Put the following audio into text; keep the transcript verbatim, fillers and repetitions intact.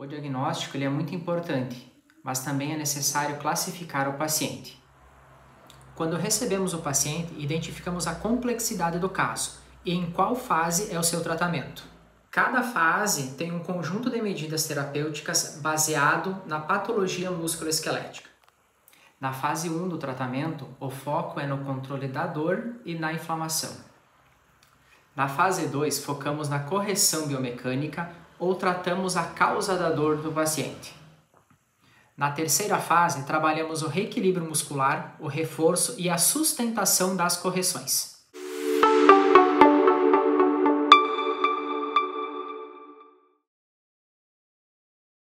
diagnóstico ele é muito importante, mas também é necessário classificar o paciente. Quando recebemos o paciente, identificamos a complexidade do caso e em qual fase é o seu tratamento. Cada fase tem um conjunto de medidas terapêuticas baseado na patologia musculoesquelética. Na fase um do tratamento, o foco é no controle da dor e na inflamação. Na fase dois, focamos na correção biomecânica ou tratamos a causa da dor do paciente. Na terceira fase, trabalhamos o reequilíbrio muscular, o reforço e a sustentação das correções.